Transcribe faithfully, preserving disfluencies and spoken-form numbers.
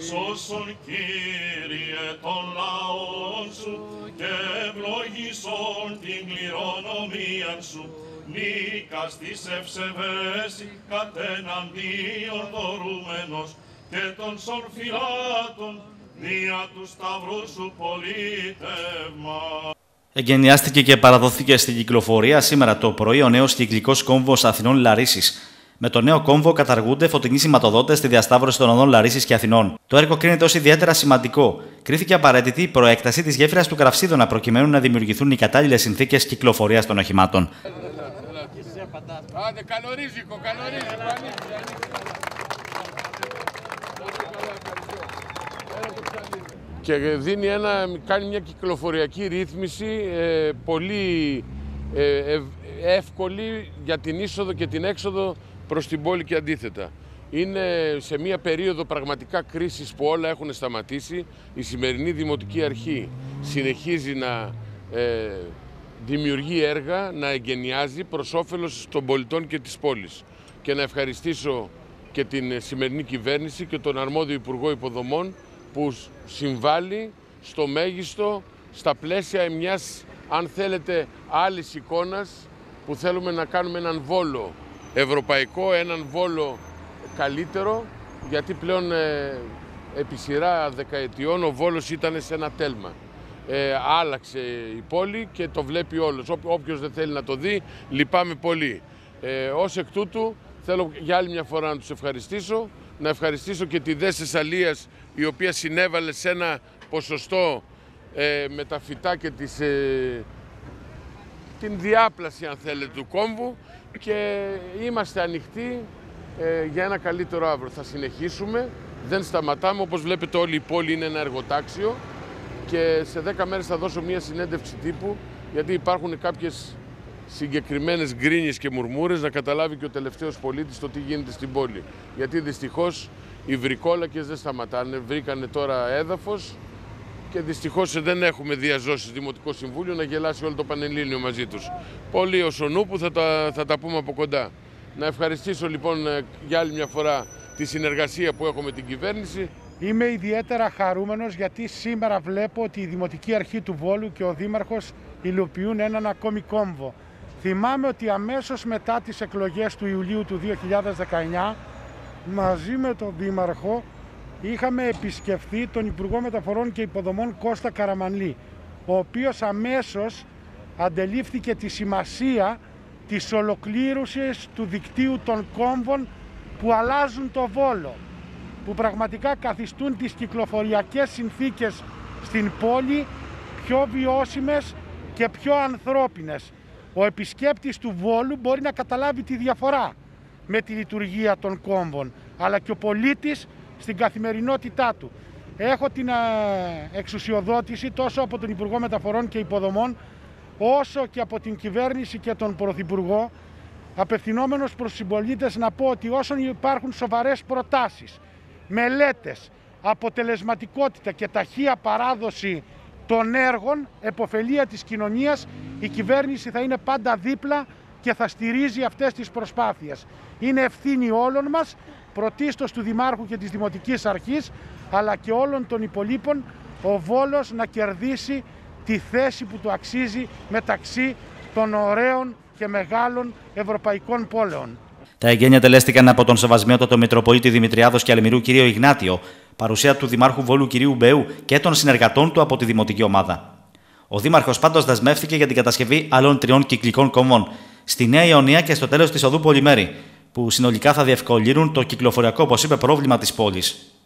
σώσον Κύριε των λαών σου και ευλογήσον την κληρονομία σου. Νίκας της ευσεβέση κατεναντίον δωρούμενος και των σων φυλάτων δια του σταυρού σου πολίτευμα. Εγκαινιάστηκε και παραδοθήκε στην κυκλοφορία σήμερα το πρωί ο νέος κυκλικός κόμβος Αθηνών Λαρίσης. Με το νέο κόμβο καταργούνται φωτεινοί σηματοδότες στη διασταύρωση των οδών Λαρίσης και Αθηνών. Το έργο κρίνεται ως ιδιαίτερα σημαντικό. Κρίθηκε απαραίτητη η προέκταση της γέφυρας του Κραυσίδωνα προκειμένου να δημιουργηθούν οι κατάλληλες συνθήκες κυκλοφορίας των οχημάτων. Άντε, καλορίζικο, καλορίζικο, και δίνει ένα, κάνει μια κυκλοφοριακή ρύθμιση ε, πολύ ε, εύκολη για την είσοδο και την έξοδο προς την πόλη και αντίθετα. Είναι σε μια περίοδο πραγματικά κρίσης που όλα έχουν σταματήσει. Η σημερινή Δημοτική Αρχή συνεχίζει να ε, δημιουργεί έργα, να εγκαινιάζει προς όφελος των πολιτών και της πόλης. Και να ευχαριστήσω και την σημερινή κυβέρνηση και τον αρμόδιο Υπουργό Υποδομών που συμβάλλει στο μέγιστο στα πλαίσια μιας, αν θέλετε, άλλης εικόνας που θέλουμε να κάνουμε έναν Βόλο ευρωπαϊκό, έναν Βόλο καλύτερο, γιατί πλέον ε, επί σειρά δεκαετιών ο Βόλος ήταν σε ένα τέλμα. Ε, άλλαξε η πόλη και το βλέπει όλος. Ό, όποιος δεν θέλει να το δει, λυπάμαι πολύ. Ε, ως εκ τούτου θέλω για άλλη μια φορά να τους ευχαριστήσω, να ευχαριστήσω και τη ΔΕΣ Θεσσαλίας, η οποία συνέβαλε σε ένα ποσοστό ε, με τα φυτά και τις, ε, την διάπλαση, αν θέλετε, του κόμβου, και είμαστε ανοιχτοί ε, για ένα καλύτερο αύριο. Θα συνεχίσουμε, δεν σταματάμε. Όπως βλέπετε, όλη η πόλη είναι ένα εργοτάξιο και σε δέκα μέρες θα δώσω μια συνέντευξη τύπου, γιατί υπάρχουν κάποιες συγκεκριμένες γκρίνιες και μουρμούρες, να καταλάβει και ο τελευταίος πολίτης το τι γίνεται στην πόλη. Γιατί δυστυχώς οι βρικόλακες δεν σταματάνε, βρήκανε τώρα έδαφος και δυστυχώς δεν έχουμε διαζώσει Δημοτικό Συμβούλιο να γελάσει όλο το Πανελλήνιο μαζί τους. Πολύ ως ο νου που θα τα, θα τα πούμε από κοντά. Να ευχαριστήσω λοιπόν για άλλη μια φορά τη συνεργασία που έχω με την κυβέρνηση. Είμαι ιδιαίτερα χαρούμενος γιατί σήμερα βλέπω ότι η Δημοτική Αρχή του Βόλου και ο Δήμαρχος υλοποιούν έναν ακόμη κόμβο. Θυμάμαι ότι αμέσως μετά τις εκλογές του Ιουλίου του δύο χιλιάδες δεκαεννιά, μαζί με τον Δήμαρχο, είχαμε επισκεφθεί τον Υπουργό Μεταφορών και Υποδομών Κώστα Καραμανλή, ο οποίος αμέσως αντελήφθηκε τη σημασία της ολοκλήρωσης του δικτύου των κόμβων που αλλάζουν το Βόλο, που πραγματικά καθιστούν τις κυκλοφοριακές συνθήκες στην πόλη πιο βιώσιμες και πιο ανθρώπινες. Ο επισκέπτης του Βόλου μπορεί να καταλάβει τη διαφορά με τη λειτουργία των κόμβων, αλλά και ο πολίτης στην καθημερινότητά του. Έχω την εξουσιοδότηση τόσο από τον Υπουργό Μεταφορών και Υποδομών, όσο και από την κυβέρνηση και τον Πρωθυπουργό, απευθυνόμενος προς τους συμπολίτες, να πω ότι όσον υπάρχουν σοβαρές προτάσεις, μελέτες, αποτελεσματικότητα και ταχεία παράδοση των έργων, επωφελία της κοινωνίας, η κυβέρνηση θα είναι πάντα δίπλα και θα στηρίζει αυτές τις προσπάθειες. Είναι ευθύνη όλων μας, πρωτίστως του Δημάρχου και της Δημοτικής Αρχής, αλλά και όλων των υπολείπων, ο Βόλος να κερδίσει τη θέση που του αξίζει μεταξύ των ωραίων και μεγάλων ευρωπαϊκών πόλεων. Τα εγγένεια τελέστηκαν από τον Σεβασμιότατο Μητροπολίτη Δημητριάδος και Αλμυρού κ. Ιγνάτιο, παρουσία του Δημάρχου Βόλου κ. Μπεού και των συνεργατών του από τη Δημοτική Ομάδα. Ο Δήμαρχος πάντως δεσμεύτηκε για την κατασκευή άλλων τριών κυκλικών κόμβων στη Νέα Ιωνία και στο τέλος της οδού Πολυμέρη, που συνολικά θα διευκολύνουν το κυκλοφοριακό, όπως είπε, πρόβλημα της πόλης.